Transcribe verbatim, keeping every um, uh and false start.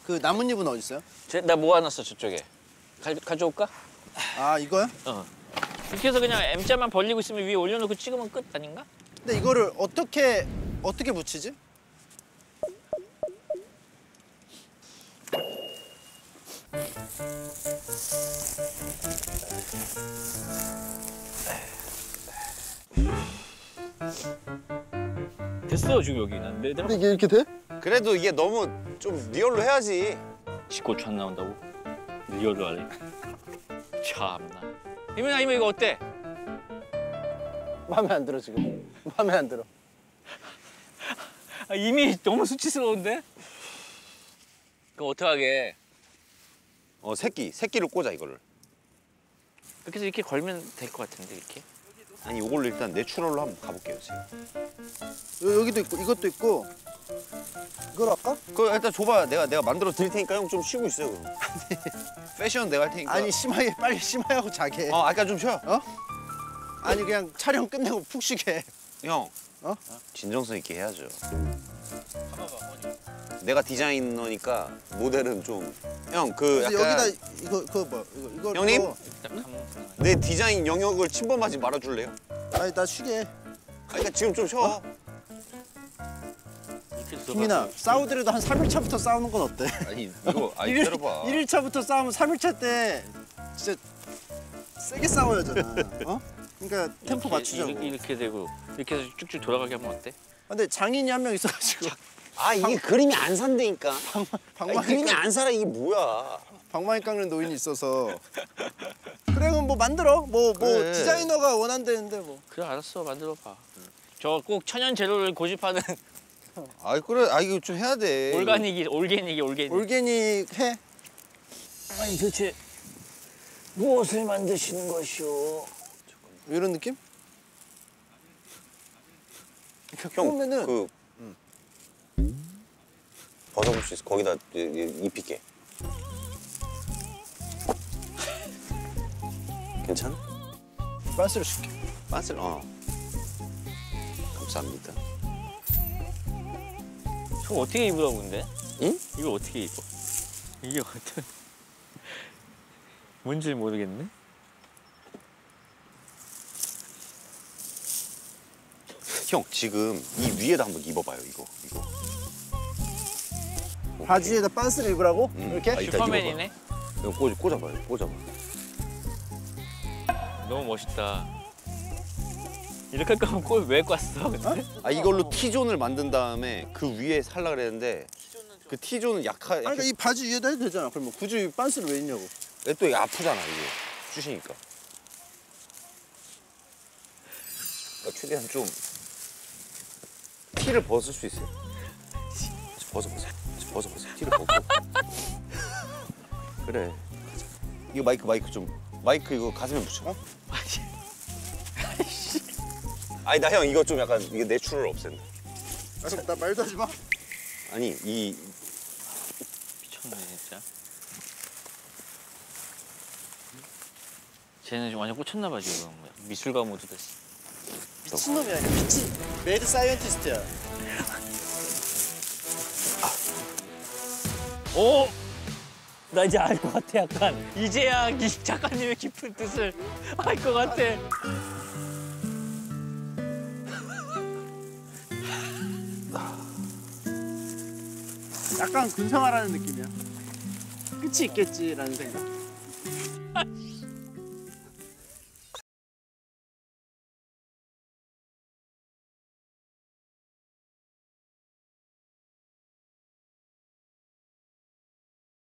그 나뭇잎은 어디 있어요? 제, 나 모아놨어 저쪽에. 가, 가져올까? 아 이거요? 어. 이렇게 해서 그냥 M자만 벌리고 있으면 위에 올려놓고 찍으면 끝 아닌가? 근데 이거를 어떻게 어떻게 붙이지? 됐어 지금 여기. 난 내, 내가 근데 이게 이렇게 돼? 그래도 이게 너무 좀 리얼로 해야지. 십고초 안 나온다고? 리얼로 하래. 참나. 이민아 이모 이거 어때? 마음에 안 들어 지금. 마음에 안 들어. 아, 이미 너무 수치스러운데? 그럼 어떡하게? 어 새끼, 새끼를 꽂아 이거를. 이렇게 해서 이렇게 걸면 될 것 같은데 이렇게? 아니 이걸로 일단 내추럴로 한번 가볼게요 지금. 여- 여기도 있고 이것도 있고. 이걸 할까? 그 일단 줘봐. 내가 내가 만들어 드릴 테니까 형 좀 쉬고 있어요 그럼. 패션 내가 할 테니까. 아니 심하게 빨리 심하게 자게. 어 아까 좀 쉬어. 어? 아니 그냥 촬영 끝내고 푹 쉬게. 형. 어? 진정성 있게 해야죠. 내가 디자이너니까 모델은 좀 형 그 그래서 약간 여기다 이거 그거 뭐 이거 이거 형님? 그거. 내 디자인 영역을 침범하지 말아줄래요? 아니 나 쉬게. 아니, 그러니까 지금 좀 쉬어. 김민아 싸우더라도 한 삼 일 차부터 싸우는 건 어때? 아니 이거 아니 일 때려봐. 일 차부터 싸우면 삼 일 차 때 진짜 세게 싸워야 하잖아. 어? 그러니까 템포 맞추자고. 이렇게, 이렇게 되고 이렇게 해서 쭉쭉 돌아가게 하면 어때? 근데 장인이 한 명 있어가지고 아 이게 그림이 안 산다니까. 아니, 방망이 그림이 깎- 안 살아 이게 뭐야? 방망이 깎는 노인이 있어서. 그래 그럼 뭐 만들어. 뭐 뭐 그래. 디자이너가 원한다는데 뭐. 그래 알았어 만들어봐. 저 꼭 천연 재료를 고집하는 아 그래 아 이거 좀 해야 돼. 올가닉이 올게닉이 올게닉. 올게닉 해. 아니 도대체 무엇을 만드시는 것이오? 이런 느낌? 형 그러면은 그 벗어볼 수 있어. 거기다 이- 이- 입힐게. 괜찮아? 빤스를 줄게. 빤슬 어. 감사합니다. 저거 어떻게 입으라고 근데? 응? 이걸 어떻게 입어? 이게 어떤 뭔지 모르겠네. 형 지금 이 위에다 한번 입어봐요 이거 이거. 바지에다 빤스를 입으라고? 음. 이렇게? 아, 이따 슈퍼맨이네. 이거 꽂, 꽂아봐요 꽂아봐. 너무 멋있다. 이렇게 할 거면 꼴 왜 꿨어? 근데? 아 이걸로 T존을 만든 다음에 그 위에 살라 그랬는데 그 T존은 약하. 아니 그러니까 이 바지 위에다 해도 되잖아. 그러면 굳이 빤스를 왜 입냐고. 또 이게 아프잖아 이게 쑤시니까. 그러니까 최대한 좀 티를 벗을 수 있어요. 벗어 벗어 벗어 벗어 티를 벗고. 그래. 가자. 이거 마이크 마이크 좀 마이크 이거 가슴에 붙여. 어? 아니 나 형 이거 좀 약간 이게 내추럴 없앤다. 아, 그럼 나 말도 하지 마. 아니 이 미쳤네 진짜. 쟤는 지금 완전 꽂혔나 봐 지금. 미술가 모드 됐어. 미친놈이야. 미친 매드 사이언티스트야. 오! 나 이제 알 것 같아 약간. 이제야 이 작가님의 깊은 뜻을 알 것 같아. 약간 근성하라는 느낌이야. 끝이 있겠지라는 생각.